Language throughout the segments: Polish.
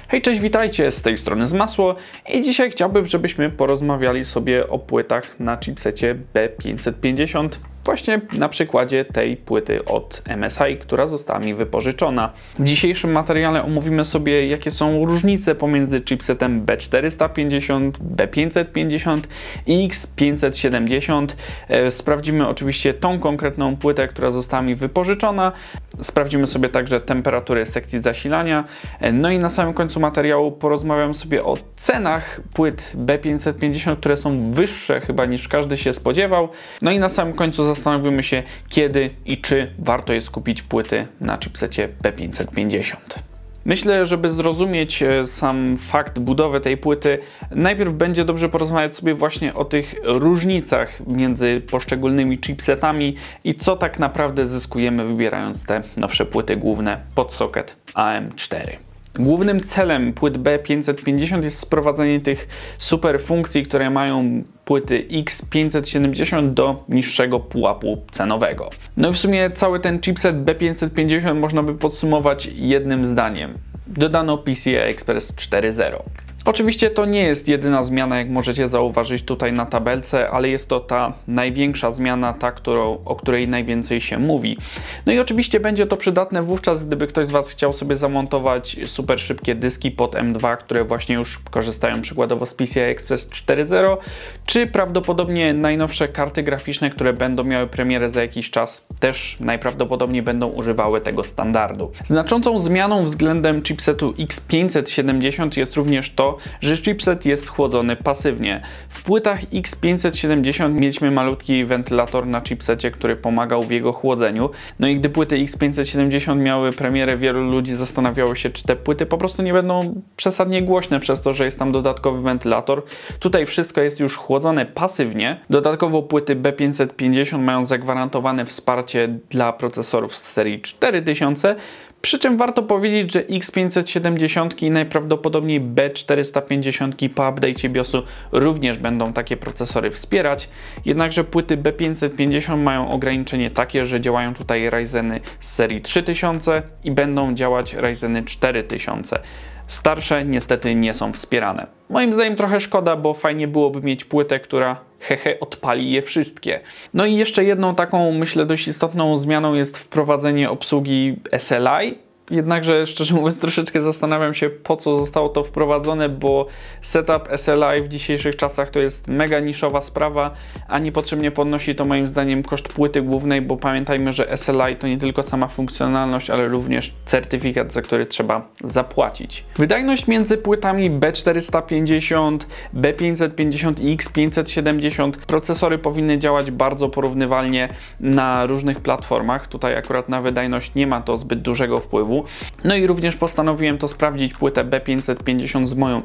Hej, cześć, witajcie, z tej strony Zmasło i dzisiaj chciałbym, żebyśmy porozmawiali sobie o płytach na chipsecie B550, właśnie na przykładzie tej płyty od MSI, która została mi wypożyczona. W dzisiejszym materiale omówimy sobie, jakie są różnice pomiędzy chipsetem B450, B550 i X570. Sprawdzimy oczywiście tą konkretną płytę, która została mi wypożyczona. Sprawdzimy sobie także temperatury sekcji zasilania. No i na samym końcu materiału porozmawiam sobie o cenach płyt B550, które są wyższe chyba niż każdy się spodziewał. No i na samym końcu zastanowimy się, kiedy i czy warto jest kupić płyty na chipsecie B550. Myślę, żeby zrozumieć sam fakt budowy tej płyty, najpierw będzie dobrze porozmawiać sobie właśnie o tych różnicach między poszczególnymi chipsetami i co tak naprawdę zyskujemy, wybierając te nowsze płyty główne pod socket AM4. Głównym celem płyt B550 jest sprowadzenie tych super funkcji, które mają płyty X570 do niższego pułapu cenowego. No i w sumie cały ten chipset B550 można by podsumować jednym zdaniem. Dodano PCI Express 4.0. Oczywiście to nie jest jedyna zmiana, jak możecie zauważyć tutaj na tabelce, ale jest to ta największa zmiana, ta, o której najwięcej się mówi. No i oczywiście będzie to przydatne wówczas, gdyby ktoś z Was chciał sobie zamontować super szybkie dyski pod M2, które właśnie już korzystają przykładowo z PCI Express 4.0, czy prawdopodobnie najnowsze karty graficzne, które będą miały premierę za jakiś czas, też najprawdopodobniej będą używały tego standardu. Znaczącą zmianą względem chipsetu X570 jest również to, że chipset jest chłodzony pasywnie. W płytach X570 mieliśmy malutki wentylator na chipsecie, który pomagał w jego chłodzeniu. No i gdy płyty X570 miały premierę, wielu ludzi zastanawiało się, czy te płyty po prostu nie będą przesadnie głośne przez to, że jest tam dodatkowy wentylator. Tutaj wszystko jest już chłodzone pasywnie. Dodatkowo płyty B550 mają zagwarantowane wsparcie dla procesorów z serii 4000. Przy czym warto powiedzieć, że X570 i najprawdopodobniej B450 po update'cie BIOSu również będą takie procesory wspierać, jednakże płyty B550 mają ograniczenie takie, że działają tutaj Ryzeny z serii 3000 i będą działać Ryzeny 4000. Starsze niestety nie są wspierane. Moim zdaniem trochę szkoda, bo fajnie byłoby mieć płytę, która odpali je wszystkie. No i jeszcze jedną taką, myślę, dość istotną zmianą jest wprowadzenie obsługi SLI. Jednakże, szczerze mówiąc, troszeczkę zastanawiam się, po co zostało to wprowadzone, bo setup SLI w dzisiejszych czasach to jest mega niszowa sprawa, a niepotrzebnie podnosi to moim zdaniem koszt płyty głównej, bo pamiętajmy, że SLI to nie tylko sama funkcjonalność, ale również certyfikat, za który trzeba zapłacić. Wydajność między płytami B450, B550 i X570 procesory powinny działać bardzo porównywalnie na różnych platformach. Tutaj akurat na wydajność nie ma to zbyt dużego wpływu. No i również postanowiłem to sprawdzić płytę B550 z moją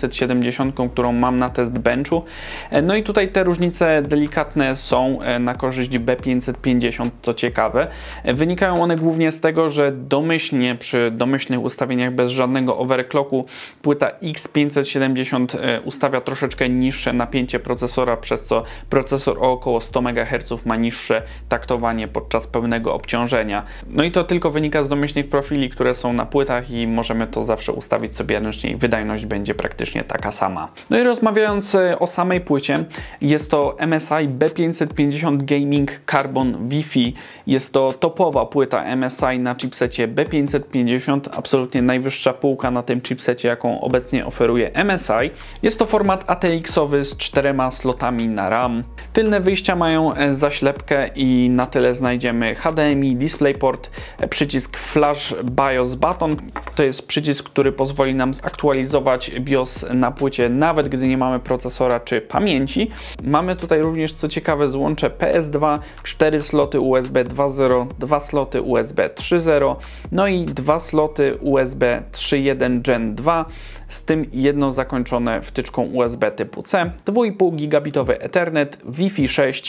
X570, którą mam na test benchu. No i tutaj te różnice delikatne są na korzyść B550, co ciekawe. Wynikają one głównie z tego, że domyślnie przy domyślnych ustawieniach bez żadnego overclocku płyta X570 ustawia troszeczkę niższe napięcie procesora, przez co procesor o około 100 MHz ma niższe taktowanie podczas pełnego obciążenia. No i to tylko wynika z domyślnych profili, które są na płytach i możemy to zawsze ustawić sobie ręcznie i wydajność będzie praktycznie taka sama. No i rozmawiając o samej płycie, jest to MSI B550 Gaming Carbon Wi-Fi. Jest to topowa płyta MSI na chipsecie B550, absolutnie najwyższa półka na tym chipsecie, jaką obecnie oferuje MSI. Jest to format ATX-owy z 4 slotami na RAM. Tylne wyjścia mają zaślepkę i na tyle znajdziemy HDMI, DisplayPort, przycisk Flash BIOS Button. To jest przycisk, który pozwoli nam zaktualizować BIOS na płycie, nawet gdy nie mamy procesora czy pamięci. Mamy tutaj również, co ciekawe, złącze PS2, 4 sloty USB 2.0, 2 sloty USB 3.0, no i 2 sloty USB 3.1 Gen 2, z tym jedno zakończone wtyczką USB typu C, 2,5 gigabitowy Ethernet, Wi-Fi 6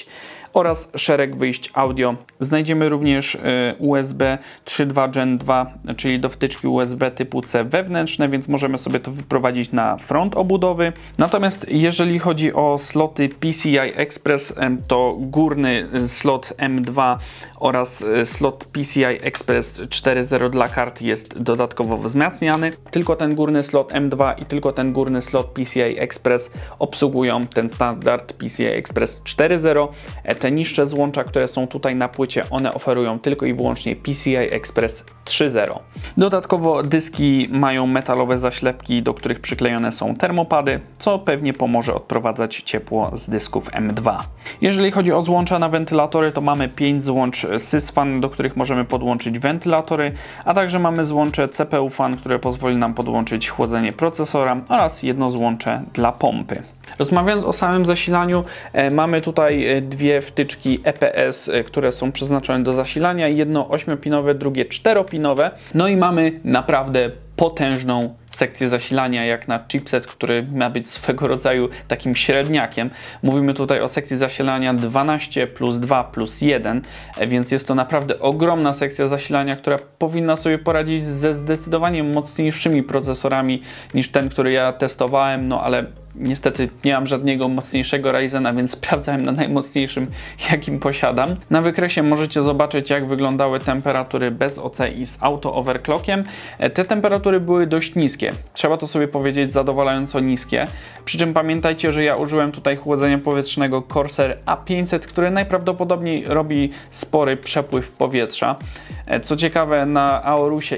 oraz szereg wyjść audio. Znajdziemy również USB 3.2 Gen 2, czyli do wtyczki USB typu C wewnętrzne, więc możemy sobie to wyprowadzić na front obudowy. Natomiast jeżeli chodzi o sloty PCI Express, to górny slot M2 oraz slot PCI Express 4.0 dla kart jest dodatkowo wzmacniany. Tylko ten górny slot M2 i tylko ten górny slot PCI Express obsługują ten standard PCI Express 4.0. Te niższe złącza, które są tutaj na płycie, one oferują tylko i wyłącznie PCI Express 3.0. Dodatkowo dyski mają metalowe zaślepki, do których przyklejone są termopady, co pewnie pomoże odprowadzać ciepło z dysków M2. Jeżeli chodzi o złącza na wentylatory, to mamy 5 złącz sysfan, do których możemy podłączyć wentylatory, a także mamy złącze CPU fan, które pozwoli nam podłączyć chłodzenie procesora oraz jedno złącze dla pompy. Rozmawiając o samym zasilaniu, mamy tutaj dwie wtyczki EPS, które są przeznaczone do zasilania, jedno 8-pinowe, drugie 4-pinowe. No i mamy naprawdę potężną sekcję zasilania, jak na chipset, który ma być swego rodzaju takim średniakiem. Mówimy tutaj o sekcji zasilania 12 plus 2 plus 1, więc jest to naprawdę ogromna sekcja zasilania, która powinna sobie poradzić ze zdecydowanie mocniejszymi procesorami niż ten, który ja testowałem, no ale niestety nie mam żadnego mocniejszego Ryzena, więc sprawdzałem na najmocniejszym, jakim posiadam. Na wykresie możecie zobaczyć, jak wyglądały temperatury bez OC i z auto-overclockiem. Te temperatury były dość niskie. Trzeba to sobie powiedzieć, zadowalająco niskie. Przy czym pamiętajcie, że ja użyłem tutaj chłodzenia powietrznego Corsair A500, które najprawdopodobniej robi spory przepływ powietrza. Co ciekawe, na Aorusie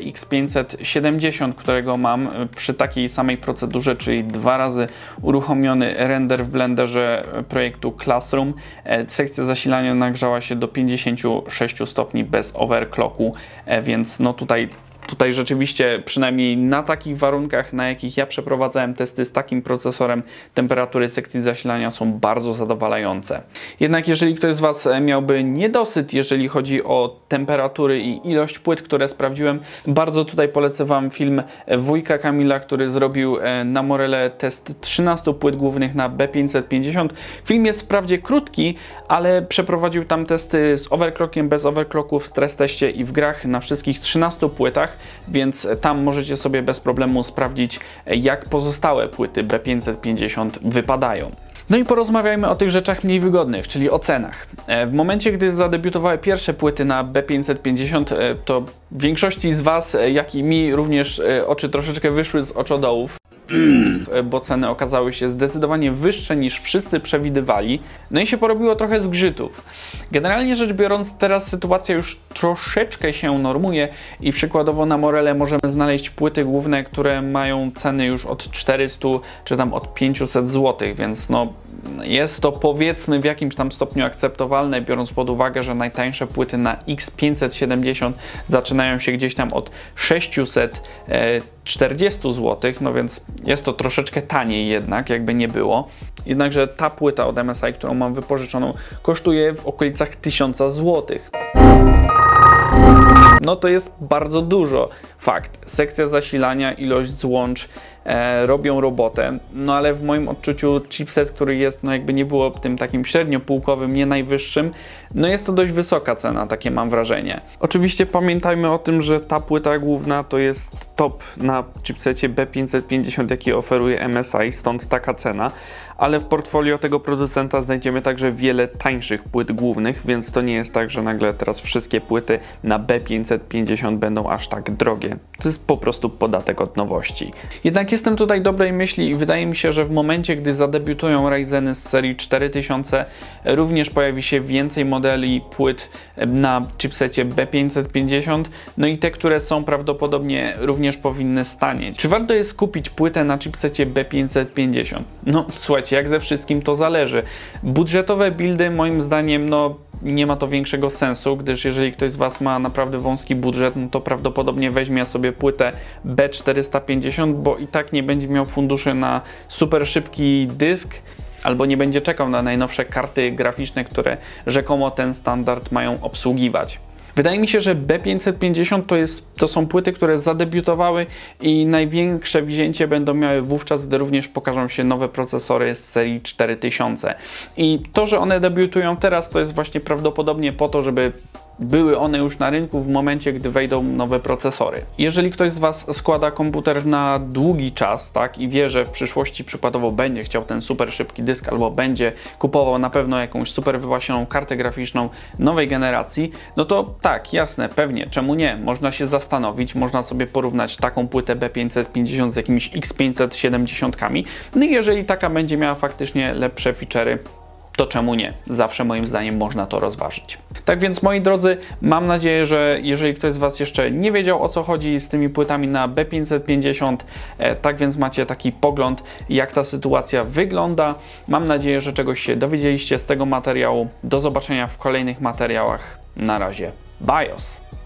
X570, którego mam przy takiej samej procedurze, czyli 2 razy uruchomiony render w blenderze projektu Classroom, sekcja zasilania nagrzała się do 56 stopni bez overclocku, więc no tutaj rzeczywiście, przynajmniej na takich warunkach, na jakich ja przeprowadzałem testy z takim procesorem, temperatury sekcji zasilania są bardzo zadowalające. Jednak jeżeli ktoś z Was miałby niedosyt, jeżeli chodzi o temperatury i ilość płyt, które sprawdziłem, bardzo tutaj polecę Wam film wujka Kamila, który zrobił na Morele test 13 płyt głównych na B550. Film jest wprawdzie krótki, ale przeprowadził tam testy z overclockiem, bez overclocku, w stres teście i w grach na wszystkich 13 płytach, więc tam możecie sobie bez problemu sprawdzić, jak pozostałe płyty B550 wypadają. No i porozmawiajmy o tych rzeczach mniej wygodnych, czyli o cenach. W momencie, gdy zadebiutowały pierwsze płyty na B550, to większości z Was, jak i mi, również oczy troszeczkę wyszły z oczodołów, bo ceny okazały się zdecydowanie wyższe niż wszyscy przewidywali, no i się porobiło trochę zgrzytów. Generalnie rzecz biorąc, teraz sytuacja już troszeczkę się normuje i przykładowo na Morele możemy znaleźć płyty główne, które mają ceny już od 400 czy tam od 500 zł, więc no jest to powiedzmy w jakimś tam stopniu akceptowalne, biorąc pod uwagę, że najtańsze płyty na X570 zaczynają się gdzieś tam od 640 zł, no więc jest to troszeczkę taniej jednak, jakby nie było. Jednakże ta płyta od MSI, którą mam wypożyczoną, kosztuje w okolicach 1000 zł. No to jest bardzo dużo. Fakt, sekcja zasilania, ilość złącz robią robotę, no ale w moim odczuciu chipset, który jest, no jakby nie było tym takim średniopółkowym, nie najwyższym, no jest to dość wysoka cena, takie mam wrażenie. Oczywiście pamiętajmy o tym, że ta płyta główna to jest top na chipsecie B550, jaki oferuje MSI, stąd taka cena, ale w portfolio tego producenta znajdziemy także wiele tańszych płyt głównych, więc to nie jest tak, że nagle teraz wszystkie płyty na B550 będą aż tak drogie. To jest po prostu podatek od nowości. Jednak jestem tutaj dobrej myśli i wydaje mi się, że w momencie, gdy zadebiutują Ryzeny z serii 4000, również pojawi się więcej modeli płyt na chipsecie B550, no i te, które są, prawdopodobnie również powinny stanieć. Czy warto jest kupić płytę na chipsecie B550? No słuchajcie, jak ze wszystkim to zależy. Budżetowe buildy moim zdaniem no nie ma to większego sensu, gdyż jeżeli ktoś z Was ma naprawdę wąski budżet, no to prawdopodobnie weźmie sobie płytę B450, bo i tak nie będzie miał funduszy na super szybki dysk, albo nie będzie czekał na najnowsze karty graficzne, które rzekomo ten standard mają obsługiwać. Wydaje mi się, że B550 to są płyty, które zadebiutowały i największe wzięcie będą miały wówczas, gdy również pokażą się nowe procesory z serii 4000. I to, że one debiutują teraz, to jest właśnie prawdopodobnie po to, żeby były one już na rynku w momencie, gdy wejdą nowe procesory. Jeżeli ktoś z Was składa komputer na długi czas, tak, i wie, że w przyszłości przykładowo będzie chciał ten super szybki dysk albo będzie kupował na pewno jakąś super wypasioną kartę graficzną nowej generacji, no to tak, jasne, pewnie, czemu nie? Można się zastanowić, można sobie porównać taką płytę B550 z jakimiś X570. No i jeżeli taka będzie miała faktycznie lepsze feature'y, to czemu nie? Zawsze moim zdaniem można to rozważyć. Tak więc moi drodzy, mam nadzieję, że jeżeli ktoś z Was jeszcze nie wiedział, o co chodzi z tymi płytami na B550, tak więc macie taki pogląd, jak ta sytuacja wygląda. Mam nadzieję, że czegoś się dowiedzieliście z tego materiału. Do zobaczenia w kolejnych materiałach. Na razie. BIOS!